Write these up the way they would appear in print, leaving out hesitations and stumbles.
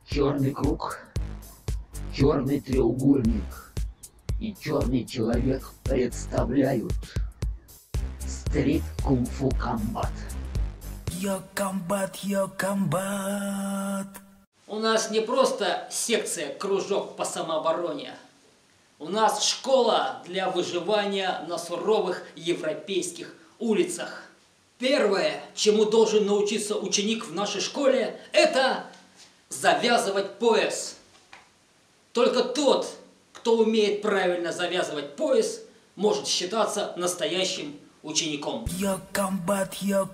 Черный круг, черный треугольник и черный человек представляют стрит кунг-фу комбат. Йо комбат. У нас не просто секция, кружок по самообороне. У нас школа для выживания на суровых европейских улицах. Первое, чему должен научиться ученик в нашей школе, это завязывать пояс. Только тот, кто умеет правильно завязывать пояс, может считаться настоящим учеником. Йо комбат.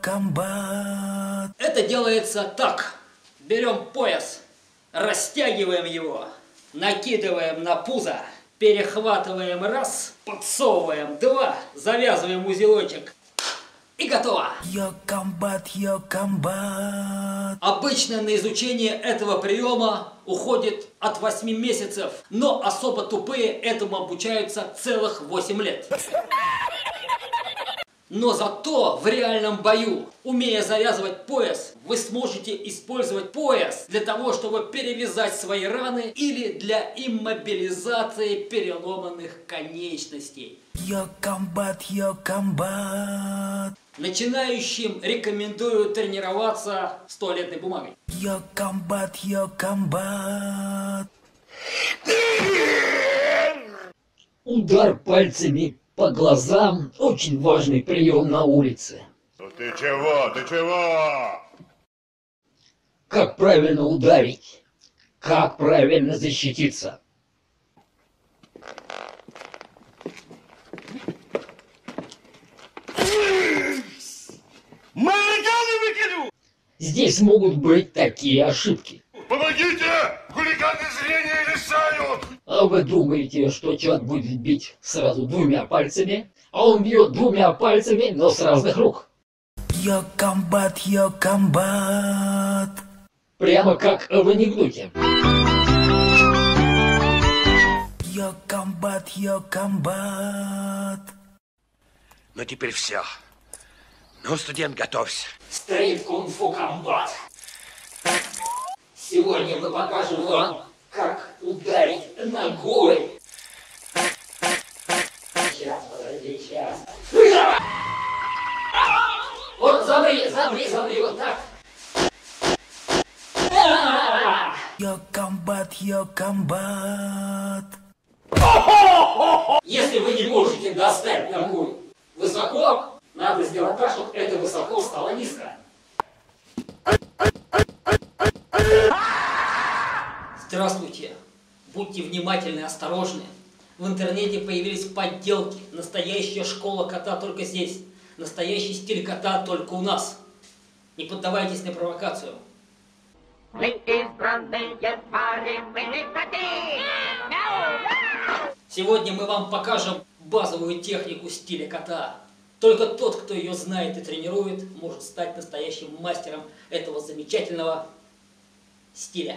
Это делается так. Берем пояс, растягиваем его, накидываем на пузо, перехватываем раз, подсовываем два, завязываем узелочек и готово. Йо комбат. Обычно на изучение этого приема уходит от 8 месяцев, но особо тупые этому обучаются целых 8 лет. Но зато в реальном бою, умея завязывать пояс, вы сможете использовать пояс для того, чтобы перевязать свои раны или для иммобилизации переломанных конечностей. Йо комбат. Начинающим рекомендую тренироваться с туалетной бумагой. Йо комбат. Удар пальцами по глазам – очень важный прием на улице. Ну ты чего? Ты чего? Как правильно ударить? Как правильно защититься? Здесь могут быть такие ошибки. Помогите! Хулиганы зрения лишают! А вы думаете, что человек будет бить сразу двумя пальцами, а он бьет двумя пальцами, но с разных рук. Йо комбат. Прямо как в анекдоте. Йо комбат. Ну теперь все. Ну, студент, готовься. Стрит кунг-фу комбат. Сегодня мы покажем вам, как ударить ногой. Сейчас, подожди, сейчас. Вот замри, вот так. Йо комбат. Если вы не можете достать ногой высоко, надо сделать так, чтобы это высоко стало низко. Здравствуйте! Будьте внимательны и осторожны. В интернете появились подделки. Настоящая школа кота только здесь. Настоящий стиль кота только у нас. Не поддавайтесь на провокацию. Мы избранные парни, мы не коты! Сегодня мы вам покажем базовую технику стиля кота. Только тот, кто ее знает и тренирует, может стать настоящим мастером этого замечательного стиля.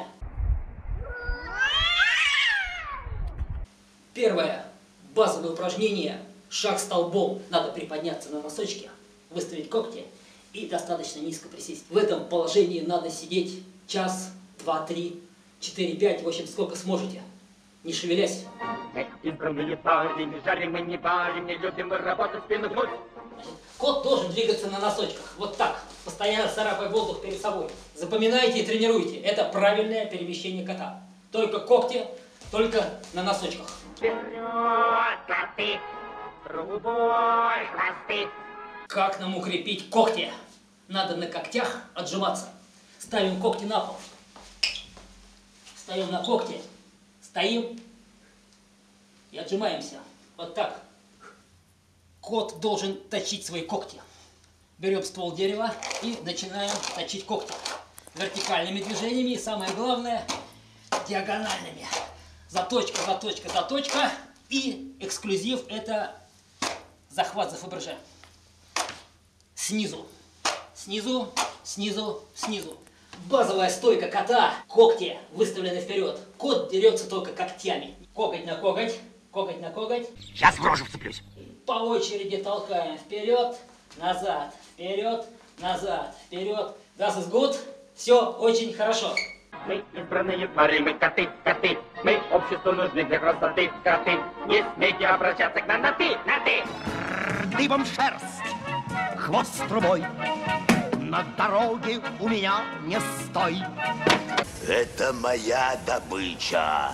Первое. Базовое упражнение. Шаг столбом. Надо приподняться на носочки, выставить когти и достаточно низко присесть. В этом положении надо сидеть час, 2, 3, 4, 5, в общем, сколько сможете. Не шевелясь. Избранные парни, не жарим, мы не парим, не любим мы работать спину гнуть. Кот должен двигаться на носочках. Вот так. Постоянно царапая воздух перед собой. Запоминайте и тренируйте. Это правильное перемещение кота. Только когти, только на носочках. Вперед, коты! Трубой хвосты! Как нам укрепить когти? Надо на когтях отжиматься. Ставим когти на пол. Встаем на когти. Стоим и отжимаемся. Вот так. Кот должен точить свои когти. Берем ствол дерева и начинаем точить когти. Вертикальными движениями и, самое главное, диагональными. Заточка, заточка, заточка. И эксклюзив – это захват за Фаберже. Снизу. Снизу, снизу, снизу. Базовая стойка кота. Когти выставлены вперед. Кот дерется только когтями. Коготь на коготь, коготь на коготь. Сейчас в рожу вцеплюсь. По очереди толкаем вперед, назад, вперед, назад, вперед. Das ist gut. Все очень хорошо. Мы избранные твари, мы коты, коты. Мы обществу нужны для красоты, коты. Не смейте обращаться к нам на ты, на ты. Дыбом шерсть, хвост трубой, на дороге у меня не стой. Это моя добыча.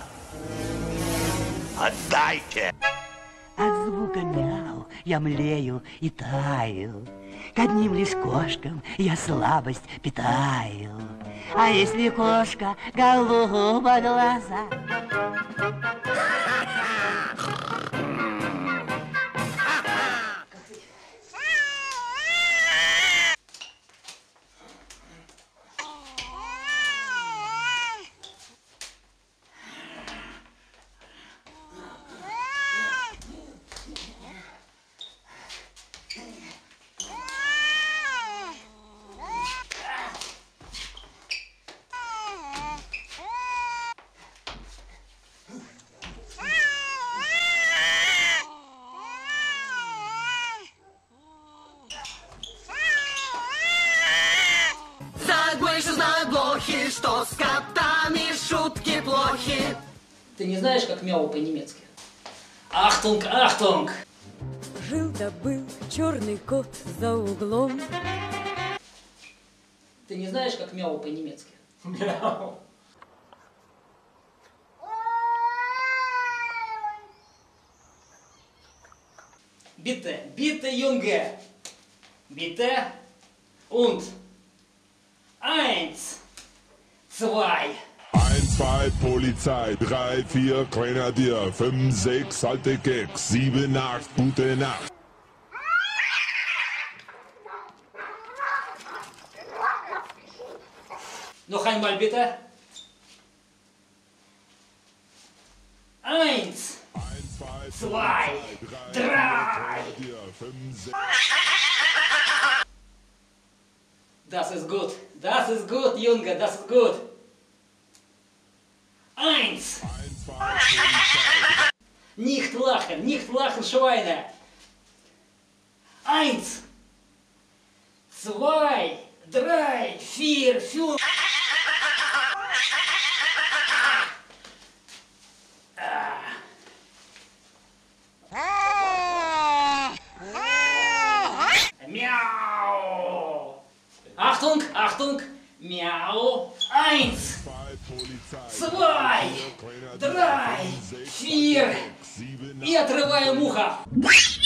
Отдайте! От звука мяу я млею и таю. К одним лишь кошкам я слабость питаю. А если кошка голубоглаза? Что с котами шутки плохи. Ты не знаешь, как мяу по-немецки? Ахтунг, ахтунг! Жил-то был черный кот за углом. Ты не знаешь, как мяу по-немецки? Мяу. Bitte, bitte, Junge. Bitte und 1, 2. 1, 2, Polizei, 3, 4, Grenadier, 5, 6, alte Keks, 7, 8, gute Nacht. Noch einmal bitte. 1, 2, 3. Das ist gut, Junge, das ist gut. 1. Nicht lachen, Schweine. 1, 2, 3, 4, 5. Miau. Achtung, Achtung. Miau. 1, 2, 3, 4. И отрываем ухо.